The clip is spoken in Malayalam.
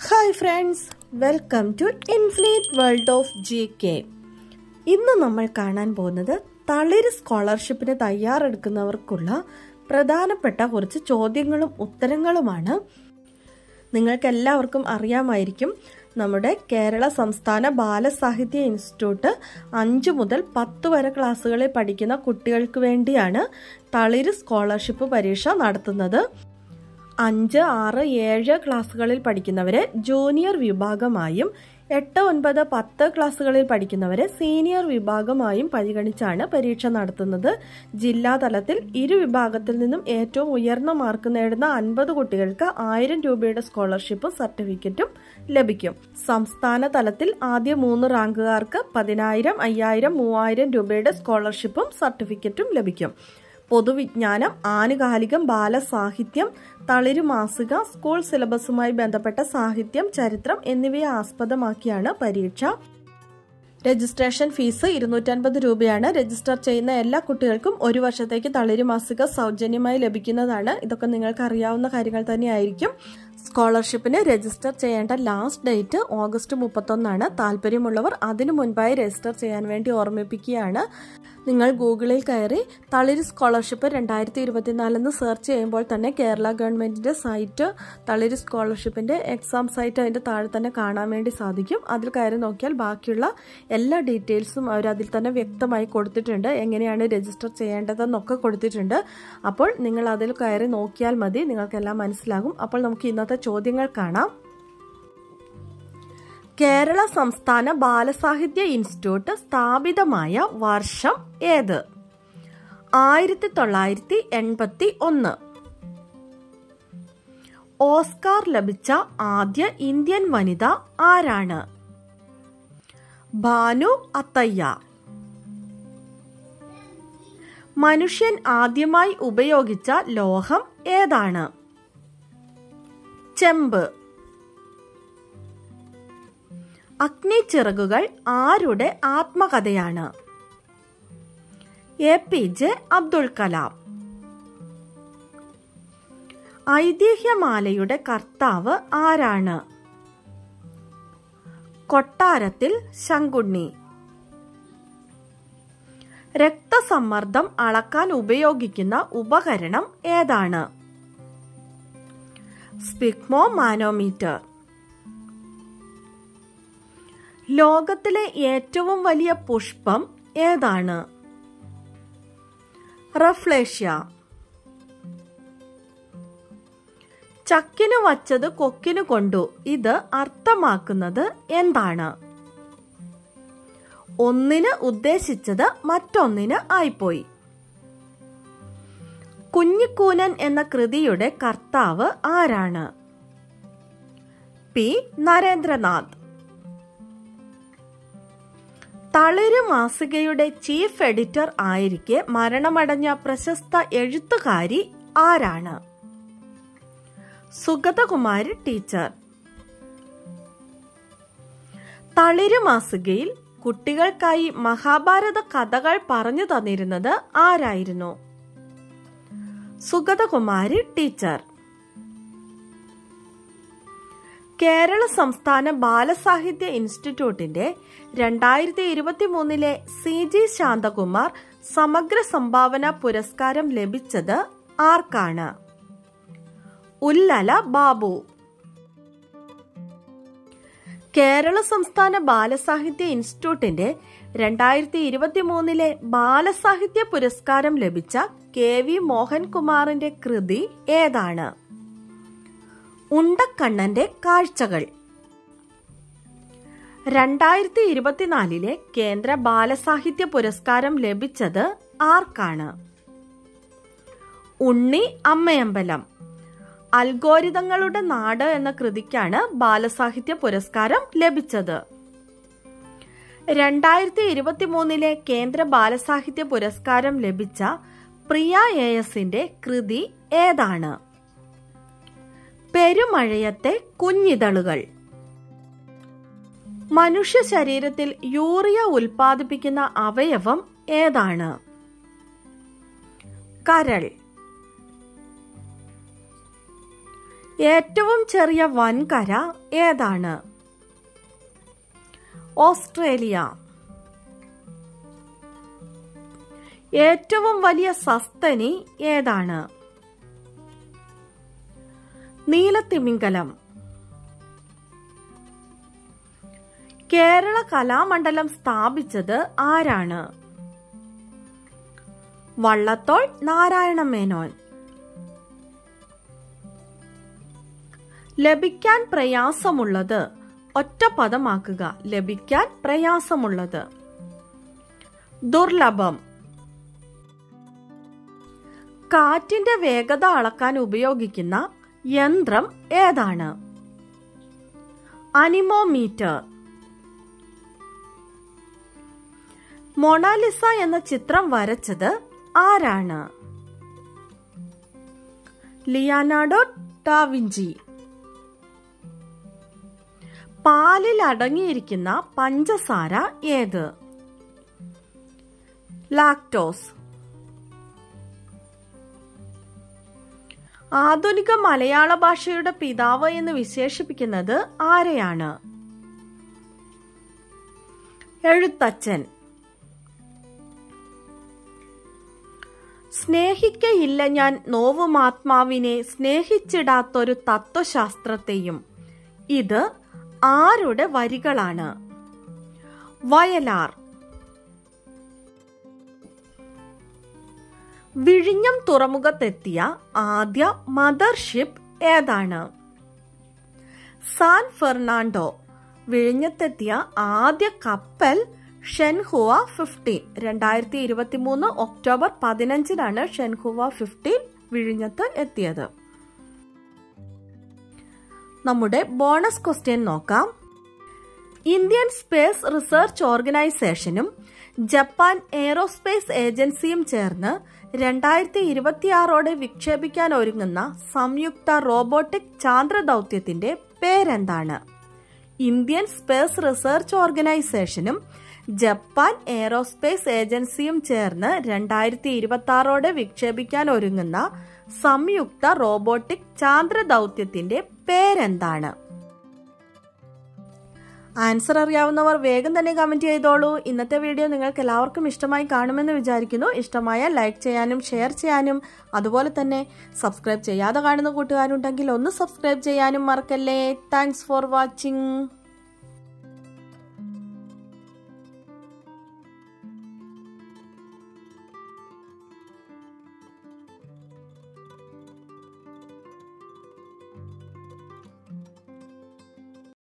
Hi friends, welcome to infinite world of GK. ഇന്ന് നമ്മൾ കാണാൻ പോകുന്നത് തളിര് സ്കോളർഷിപ്പിന് തയ്യാറെടുക്കുന്നവർക്കുള്ള പ്രധാനപ്പെട്ട കുറച്ച് ചോദ്യങ്ങളും ഉത്തരങ്ങളുമാണ്. നിങ്ങൾക്ക് എല്ലാവർക്കും അറിയാമായിരിക്കും, നമ്മുടെ കേരള സംസ്ഥാന ബാലസാഹിത്യ ഇൻസ്റ്റിറ്റ്യൂട്ട് 5 മുതൽ 10 വരെ ക്ലാസ്സുകളിൽ പഠിക്കുന്ന കുട്ടികൾക്ക് വേണ്ടിയാണ് തളിര് സ്കോളർഷിപ്പ് പരീക്ഷ നടത്തുന്നത്. 5, 6, 7 ക്ലാസ്സുകളിൽ പഠിക്കുന്നവരെ ജൂനിയർ വിഭാഗമായും 8, 9, 10 ക്ലാസ്സുകളിൽ പഠിക്കുന്നവരെ സീനിയർ വിഭാഗമായും പരിഗണിച്ചാണ് പരീക്ഷ നടത്തുന്നത്. ജില്ലാതലത്തിൽ ഇരു വിഭാഗത്തിൽ നിന്നും ഏറ്റവും ഉയർന്ന മാർക്ക് നേടുന്ന 50 കുട്ടികൾക്ക് 1000 രൂപയുടെ സ്കോളർഷിപ്പും സർട്ടിഫിക്കറ്റും ലഭിക്കും. സംസ്ഥാന തലത്തിൽ ആദ്യ 3 റാങ്കുകാർക്ക് 10,000, 5,000, 3,000 രൂപയുടെ സ്കോളർഷിപ്പും സർട്ടിഫിക്കറ്റും ലഭിക്കും. പൊതുവിജ്ഞാനം, ആനുകാലികം, ബാലസാഹിത്യം, തളിര് മാസിക, സ്കൂൾ സിലബസുമായി ബന്ധപ്പെട്ട സാഹിത്യം, ചരിത്രം എന്നിവയെ ആസ്പദമാക്കിയാണ് പരീക്ഷ. രജിസ്ട്രേഷൻ ഫീസ് 250 രൂപയാണ്. രജിസ്റ്റർ ചെയ്യുന്ന എല്ലാ കുട്ടികൾക്കും 1 വർഷത്തേക്ക് തളിര് മാസിക സൗജന്യമായി ലഭിക്കുന്നതാണ്. ഇതൊക്കെ നിങ്ങൾക്ക് അറിയാവുന്ന കാര്യങ്ങൾ തന്നെയായിരിക്കും. സ്കോളർഷിപ്പിന് രജിസ്റ്റർ ചെയ്യേണ്ട ലാസ്റ്റ് ഡേറ്റ് ഓഗസ്റ്റ് 31. താല്പര്യമുള്ളവർ അതിനു മുൻപായി രജിസ്റ്റർ ചെയ്യാൻ വേണ്ടി ഓർമ്മിപ്പിക്കുകയാണ്. നിങ്ങൾ ഗൂഗിളിൽ കയറി തളിര് സ്കോളർഷിപ്പ് 2024 എന്ന് സെർച്ച് ചെയ്യുമ്പോൾ തന്നെ കേരള ഗവൺമെന്റിന്റെ സൈറ്റ്, തളിര് സ്കോളർഷിപ്പിന്റെ എക്സാം സൈറ്റ് അതിന്റെ താഴെ തന്നെ കാണാൻ വേണ്ടി സാധിക്കും. അതിൽ കയറി നോക്കിയാൽ ബാക്കിയുള്ള എല്ലാ ഡീറ്റെയിൽസും അവർ അതിൽ തന്നെ വ്യക്തമായി കൊടുത്തിട്ടുണ്ട്. എങ്ങനെയാണ് രജിസ്റ്റർ ചെയ്യേണ്ടതെന്നൊക്കെ കൊടുത്തിട്ടുണ്ട്. അപ്പോൾ നിങ്ങൾ അതിൽ കയറി നോക്കിയാൽ മതി, നിങ്ങൾക്കെല്ലാം മനസ്സിലാകും. അപ്പോൾ നമുക്ക് ഇന്നത്തെ ചോദ്യങ്ങൾ കാണാം. കേരള സംസ്ഥാന ബാലസാഹിത്യ ഇൻസ്റ്റിറ്റ്യൂട്ട് സ്ഥാപിതമായ വർഷം ഏത്? 1981. ഓസ്കാർ ലഭിച്ച ആദ്യ ഇന്ത്യൻ വനിത ആരാണ്? ഭാനു അത്തയ്യ. മനുഷ്യൻ ആദ്യമായി ഉപയോഗിച്ച ലോഹം ഏതാണ്? ചെമ്പ്. അഗ്നിച്ചിറകുകൾ ആരുടെ ആത്മകഥയാണ്? APJ അബ്ദുൽ കലാം. ഐതിഹ്യമാലയുടെ കർത്താവ് ആരാണ്? കൊട്ടാരത്തിൽ ശങ്കുണ്ണി. രക്തസമ്മർദ്ദം അളക്കാൻ ഉപയോഗിക്കുന്ന ഉപകരണം ഏതാണ്? Sphygmomanometer. ലോകത്തിലെ ഏറ്റവും വലിയ പുഷ്പം ഏതാണ്? റഫ്ലേഷ്യ. ചക്കിനു വച്ചത് കൊക്കിനു കൊണ്ടു. ഇത് അർത്ഥമാക്കുന്നത് എന്താണ്? ഒന്നിന് ഉദ്ദേശിച്ചത് മറ്റൊന്നിന് ആയിപ്പോയി. കുഞ്ഞിക്കൂനൻ എന്ന കൃതിയുടെ കർത്താവ് ആരാണ്? P. നരേന്ദ്രനാഥ്. തളിര് മാസികയുടെ ചീഫ് എഡിറ്റർ ആയിരിക്കെ മരണമടഞ്ഞ പ്രശസ്ത എഴുത്തുകാരി ആരാണ്? സുഗതകുമാരി ടീച്ചർ. തളിര് മാസികയിൽ കുട്ടികൾക്കായി മഹാഭാരത കഥകൾ പറഞ്ഞു തന്നിരുന്നത് ആരായിരുന്നു? സുഗതകുമാരി ടീച്ചർ. കേരള സംസ്ഥാന ബാലസാഹിത്യ ഇൻസ്റ്റിറ്റ്യൂട്ടിന്റെ 2023 CG ശാന്തകുമാർ സമഗ്ര സംഭാവന പുരസ്കാരം ലഭിച്ചത് ആർക്കാണ്? ഉല്ലല ബാബു. കേരള സംസ്ഥാന ബാലസാഹിത്യ ഇൻസ്റ്റിറ്റ്യൂട്ടിന്റെ 2023 ബാലസാഹിത്യ പുരസ്കാരം ലഭിച്ച KV മോഹൻകുമാറിന്റെ കൃതി ഏതാണ്? ഉണ്ടക്കണ്ണന്റെ കാഴ്ചകൾ. 2024 കേന്ദ്ര ബാലസാഹിത്യ പുരസ്കാരം ലഭിച്ചത് ആർക്കാണ്? ഉണ്ണി അമ്മയമ്പലം. അൽഗോരിതങ്ങളുടെ നാട് എന്ന കൃതിക്കാണ് ബാലസാഹിത്യ പുരസ്കാരം ലഭിച്ചത്. 2023 കേന്ദ്ര ബാലസാഹിത്യ പുരസ്കാരം ലഭിച്ച പ്രിയ ASന്റെ കൃതി ഏതാണ്? പെരുമഴയത്തെ കുഞ്ഞിതളുകൾ. മനുഷ്യ ശരീരത്തിൽ യൂറിയ ഉൽപ്പാദിപ്പിക്കുന്ന അവയവം ഏതാണ്? കരൾ. ഏറ്റവും ചെറിയ വൻകര ഏതാണ്? ഓസ്ട്രേലിയ. ഏറ്റവും വലിയ സസ്തനി ഏതാണ്? നീലത്തിമിംഗലം. കേരള കലാമണ്ഡലം സ്ഥാപിച്ചത് ആരാണ്? വള്ളത്തോൾ നാരായണ മേനോൻ. ലഭിക്കാൻ പ്രയാസമുള്ളത് ഒറ്റപ്പദമാക്കുക. ലഭിക്കാൻ പ്രയാസമുള്ളത്. ദുർലഭം. കാറ്റിന്റെ വേഗത അളക്കാൻ ഉപയോഗിക്കുന്ന യന്ത്രം ഏതാണ്? അനിമോമീറ്റർ. മൊണാലിസ എന്ന ചിത്രം വരച്ചത് ആരാണ്? Leonardo da Vinci. പാലിൽ അടങ്ങിയിരിക്കുന്ന പഞ്ചസാര ഏത്? ലാക്ടോസ്. ആധുനിക മലയാള ഭാഷയുടെ പിതാവ് എന്ന് വിശേഷിപ്പിക്കുന്നത് ആരെയാണ്? എഴുത്തച്ഛൻ. സ്നേഹിക്കയില്ല ഞാൻ നോവുമാത്മാവിനെ സ്നേഹിച്ചിടാത്തൊരു തത്വശാസ്ത്രത്തെയും. ഇത് ആരുടെ വരികളാണ്? വയലാർ. വിഴിഞ്ഞം തുറമുഖത്തെത്തിയ ആദ്യ മദർഷിപ്പ് ഏതാണ്? San Fernando. വിഴിഞ്ഞത്തെത്തിയ ആദ്യ കപ്പൽ ഷെൻഹുവ 15. 2023 ഒക്ടോബർ 15 ഷെൻഹുവ 15 വിഴിഞ്ഞത്ത് എത്തിയത്. നമ്മുടെ ബോണസ് ക്വസ്റ്റ്യൻ നോക്കാം. ഇന്ത്യൻ സ്പേസ് റിസർച്ച് ഓർഗനൈസേഷനും ജപ്പാൻ എയ്റോസ്പേസ് ഏജൻസിയും ചേർന്ന് 2026 വിക്ഷേപിക്കാൻ ഒരുങ്ങുന്ന സംയുക്ത റോബോട്ടിക് ചാന്ദ്ര ദൗത്യത്തിന്റെ പേരെന്താണ്? ഇന്ത്യൻ സ്പേസ് റിസർച്ച് ഓർഗനൈസേഷനും ജപ്പാൻ എയ്റോസ്പേസ് ഏജൻസിയും ചേർന്ന് 2026 വിക്ഷേപിക്കാൻ ഒരുങ്ങുന്ന സംയുക്ത റോബോട്ടിക് ചാന്ദ്ര ദൗത്യത്തിന്റെ പേരെന്താണ്? ആൻസർ അറിയാവുന്നവർ വേഗം തന്നെ കമന്റ് ചെയ്തോളൂ. ഇന്നത്തെ വീഡിയോ നിങ്ങൾക്ക് എല്ലാവർക്കും ഇഷ്ടമായി കാണുമെന്ന് വിചാരിക്കുന്നു. ഇഷ്ടമായാൽ ലൈക്ക് ചെയ്യാനും ഷെയർ ചെയ്യാനും അതുപോലെ തന്നെ സബ്സ്ക്രൈബ് ചെയ്യാതെ കാണുന്ന കൂട്ടുകാരുണ്ടെങ്കിൽ ഒന്ന് സബ്സ്ക്രൈബ് ചെയ്യാനും മറക്കല്ലേ. Thanks for watching.